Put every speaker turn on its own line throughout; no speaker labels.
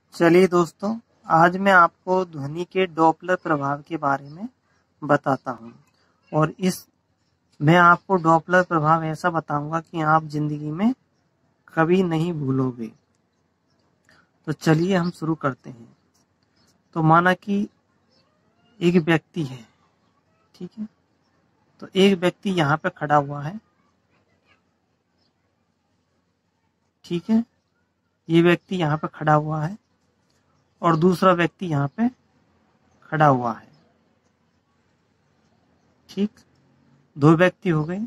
चलिए दोस्तों, आज मैं आपको ध्वनि के डॉपलर प्रभाव के बारे में बताता हूँ। और मैं आपको डॉपलर प्रभाव ऐसा बताऊंगा कि आप जिंदगी में कभी नहीं भूलोगे। तो चलिए हम शुरू करते हैं। तो माना कि एक व्यक्ति है, ठीक है। तो एक व्यक्ति यहाँ पे खड़ा हुआ है, ठीक है। ये व्यक्ति यहाँ पे खड़ा हुआ है और दूसरा व्यक्ति यहाँ पे खड़ा हुआ है, ठीक। दो व्यक्ति हो गए।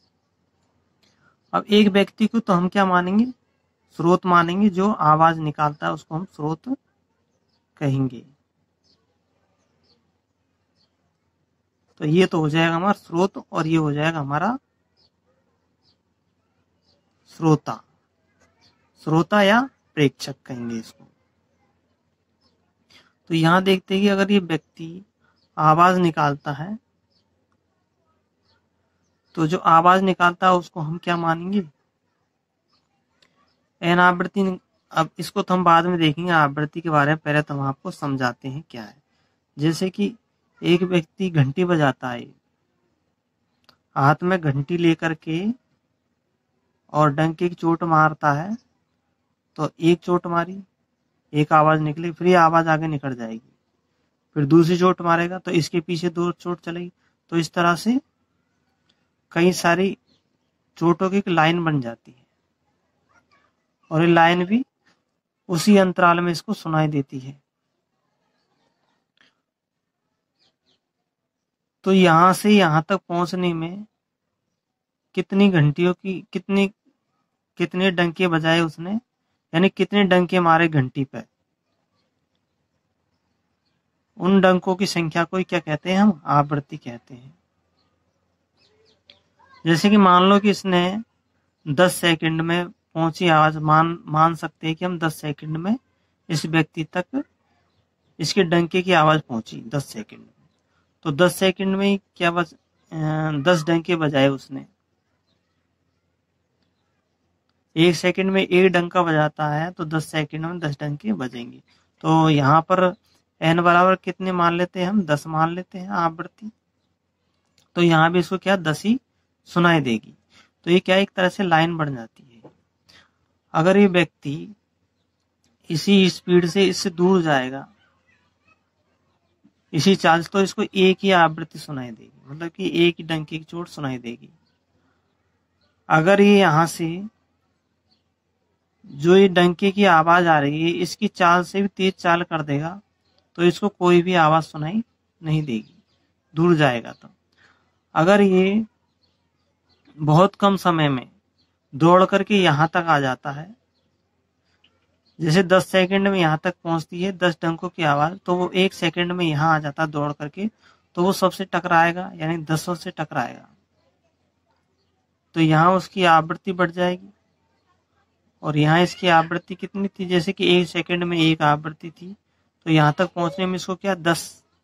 अब एक व्यक्ति को तो हम क्या मानेंगे? स्रोत मानेंगे। जो आवाज निकालता है उसको हम स्रोत कहेंगे। तो ये तो हो जाएगा हमारा स्रोत और ये हो जाएगा हमारा श्रोता। श्रोता या प्रेक्षक कहेंगे इसको। तो यहां देखते हैं कि अगर ये व्यक्ति आवाज निकालता है तो जो आवाज निकालता है उसको हम क्या मानेंगे? एन आवृत्ति। अब इसको तो हम बाद में देखेंगे आवृत्ति के बारे में, पहले तो हम आपको समझाते हैं क्या है। जैसे कि एक व्यक्ति घंटी बजाता है, हाथ में घंटी लेकर के और डंके की चोट मारता है। तो एक चोट मारी, एक आवाज निकली, फिर ये आवाज आगे निकल जाएगी। फिर दूसरी चोट मारेगा तो इसके पीछे दो चोट चलेगी। तो इस तरह से कई सारी चोटों की एक लाइन बन जाती है और ये लाइन भी उसी अंतराल में इसको सुनाई देती है। तो यहां से यहां तक पहुंचने में कितनी घंटियों की कितने डंके बजाए उसने, यानी कितने डंके मारे घंटी पे, उन डंकों की संख्या को क्या कहते हैं? हम आवृत्ति कहते हैं। जैसे कि मान लो कि इसने 10 सेकंड में पहुंची आवाज, मान सकते हैं कि हम 10 सेकंड में इस व्यक्ति तक इसके डंके की आवाज पहुंची 10 सेकंड में। तो 10 सेकंड में क्या 10 डंके बजाए उसने। एक सेकंड में एक डंका बजाता है तो 10 सेकंड में 10 डंके बजेंगे। तो यहाँ पर n बराबर कितने मान लेते हैं हम? 10 मान लेते हैं आवृत्ति। तो यहाँ भी इसको क्या 10 ही सुनाई देगी। तो ये क्या एक तरह से लाइन बन जाती है। अगर ये व्यक्ति इसी स्पीड से इससे दूर जाएगा, इसी चाल से, तो इसको एक ही आवृत्ति सुनाई देगी, मतलब कि एक ही डंके की चोट सुनाई देगी। अगर ये यहां से जो ये डंके की आवाज आ रही है इसकी चाल से भी तेज चाल कर देगा तो इसको कोई भी आवाज सुनाई नहीं देगी, दूर जाएगा। तो अगर ये बहुत कम समय में दौड़ करके यहां तक आ जाता है, जैसे 10 सेकंड में यहां तक पहुंचती है 10 डंकों की आवाज, तो वो 1 सेकंड में यहां आ जाता है दौड़ करके, तो वो सबसे टकराएगा, यानी 10 से टकराएगा। तो यहाँ उसकी आवृत्ति बढ़ जाएगी। और यहाँ इसकी आवृत्ति कितनी थी? जैसे कि 1 सेकंड में एक आवृत्ति थी, तो यहां तक पहुंचने में इसको क्या 10।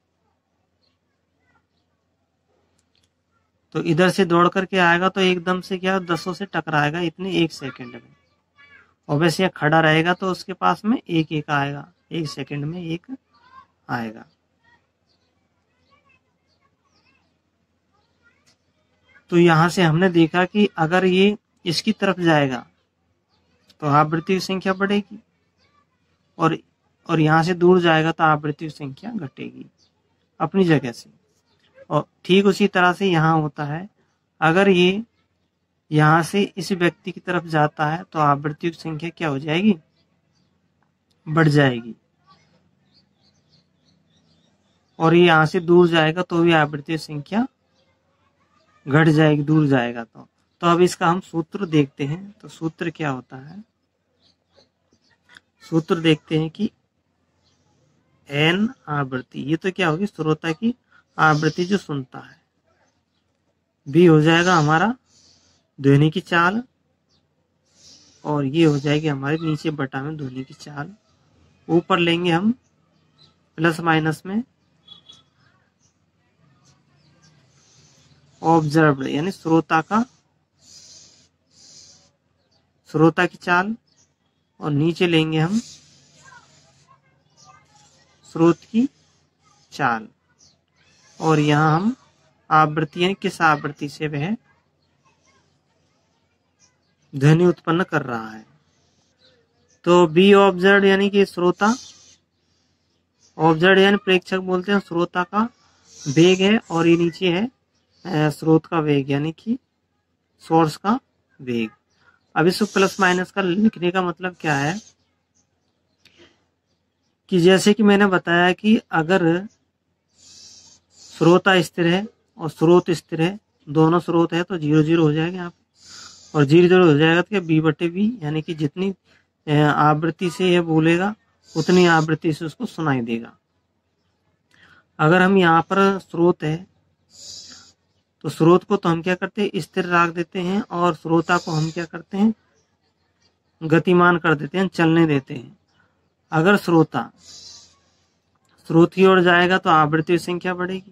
तो इधर से दौड़ करके आएगा तो एकदम से क्या 10 से टकराएगा इतने 1 सेकंड में। और वैसे यहाँ खड़ा रहेगा तो उसके पास में एक एक आएगा, 1 सेकंड में एक आएगा। तो यहां से हमने देखा कि अगर ये इसकी तरफ जाएगा तो आवृत्ति की संख्या बढ़ेगी और यहां से दूर जाएगा तो आवृत्ति की संख्या घटेगी अपनी जगह से। और ठीक उसी तरह से यहां होता है। अगर ये यहां से इस व्यक्ति की तरफ जाता है तो आवृत्ति की संख्या क्या हो जाएगी? बढ़ जाएगी। और ये यहां से दूर जाएगा तो भी आवृत्ति की संख्या घट जाएगी, दूर जाएगा तो अब इसका हम सूत्र देखते हैं। तो सूत्र क्या होता है? सूत्र देखते हैं कि n आवृत्ति, ये तो क्या होगी? श्रोता की आवृत्ति जो सुनता है। b हो जाएगा हमारा ध्वनि की चाल, और ये हो जाएगी हमारे नीचे बटा में ध्वनि की चाल। ऊपर लेंगे हम प्लस माइनस में ऑब्जर्व्ड, यानी श्रोता की चाल, और नीचे लेंगे हम स्रोत की चाल, और यहाँ हम आवृत्ति यानी किस आवृत्ति से वह ध्वनि उत्पन्न कर रहा है। तो बी ऑब्जर्व यानी कि श्रोता, ऑब्जर्व यानी प्रेक्षक बोलते हैं, श्रोता का वेग है, और ये नीचे है स्रोत का वेग यानी कि सोर्स का वेग। अब इसको प्लस माइनस का लिखने का मतलब क्या है कि जैसे कि मैंने बताया कि अगर श्रोता स्थिर है और स्रोत स्थिर है, दोनों स्रोत है तो 0 0 हो जाएगा यहाँ पे, और 0 0 हो जाएगा तो बी बटे बी, यानी कि जितनी आवृत्ति से यह बोलेगा उतनी आवृत्ति से उसको सुनाई देगा। अगर हम यहाँ पर स्रोत है तो स्रोत को तो हम क्या करते हैं, स्थिर रख देते हैं, और श्रोता को हम क्या करते हैं, गतिमान कर देते हैं, चलने देते हैं। अगर श्रोता स्रोत की ओर जाएगा तो आवृत्ति संख्या बढ़ेगी,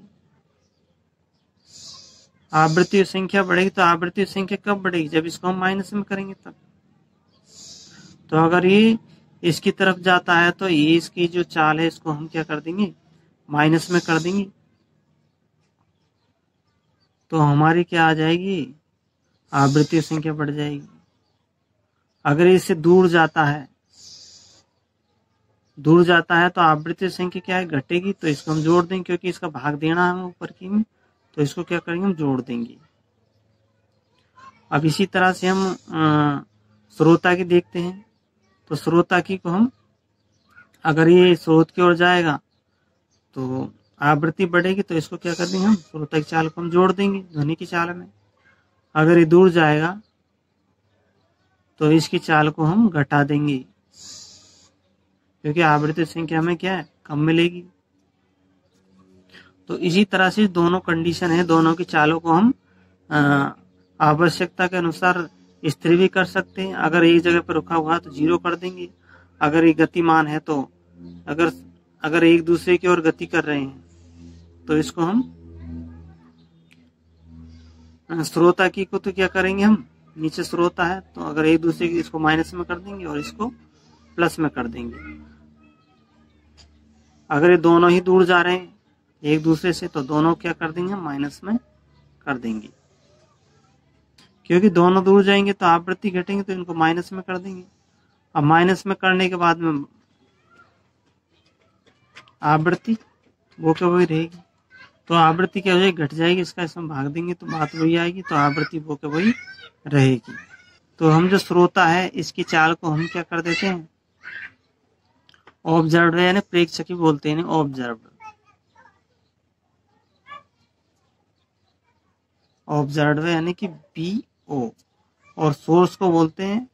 आवृत्ति संख्या बढ़ेगी, तो आवृत्ति संख्या कब बढ़ेगी, जब इसको हम माइनस में करेंगे तब। तो अगर ये इसकी तरफ जाता है तो ये इसकी जो चाल है इसको हम क्या कर देंगे, माइनस में कर देंगे, तो हमारी क्या आ जाएगी, आवृत्ति संख्या बढ़ जाएगी। अगर इससे दूर जाता है तो आवृत्ति संख्या क्या है, घटेगी, तो इसको हम जोड़ देंगे, क्योंकि इसका भाग देना है ऊपर की में, तो इसको क्या करेंगे, हम जोड़ देंगे। अब इसी तरह से हम श्रोता की देखते हैं, तो श्रोता की को हम, अगर ये स्रोत की ओर जाएगा तो आवृत्ति बढ़ेगी, तो इसको क्या कर देंगे, हम श्रोता की चाल को हम जोड़ देंगे ध्वनि की चाल में। अगर ये दूर जाएगा तो इसकी चाल को हम घटा देंगे, क्योंकि आवृत्ति संख्या में क्या है, कम मिलेगी। तो इसी तरह से दोनों कंडीशन है, दोनों की चालों को हम आवश्यकता के अनुसार स्थिर भी कर सकते हैं। अगर एक जगह पर रुका हुआ है तो 0 कर देंगे, अगर ये गतिमान है तो अगर एक दूसरे की ओर गति कर रहे हैं तो इसको हम श्रोता की को तो क्या करेंगे, हम नीचे श्रोता है तो अगर एक दूसरे की, इसको माइनस में कर देंगे और इसको प्लस में कर देंगे। अगर ये दोनों ही दूर जा रहे हैं एक दूसरे से तो दोनों क्या कर देंगे, हम माइनस में कर देंगे, क्योंकि दोनों दूर जाएंगे तो आवृत्ति घटेंगे, तो इनको माइनस में कर देंगे। अब माइनस में करने के बाद में आवृत्ति वो क्या वही रहेगी, तो आवृत्ति क्या हो जाएगी, घट जाएगी, इसका इसमें भाग देंगे तो बात वही आएगी, तो आवृत्ति वो क्या वही रहेगी। तो हम जो श्रोता है इसकी चाल को हम क्या कर देते हैं, ऑब्जर्व यानी प्रेक्षक ही बोलते हैं, ऑब्जर्व, ऑब्जर्व यानी कि BO, और सोर्स को बोलते हैं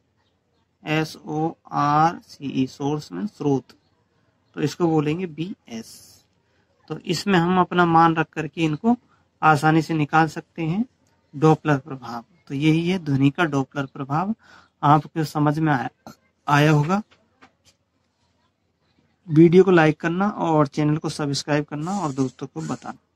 SORCE, सोर्स में स्रोत, तो इसको बोलेंगे BS। तो इसमें हम अपना मान रख करके इनको आसानी से निकाल सकते हैं डॉपलर प्रभाव। तो यही है ध्वनि का डॉपलर प्रभाव, आपको समझ में आया होगा। वीडियो को लाइक करना और चैनल को सब्सक्राइब करना और दोस्तों को बताना।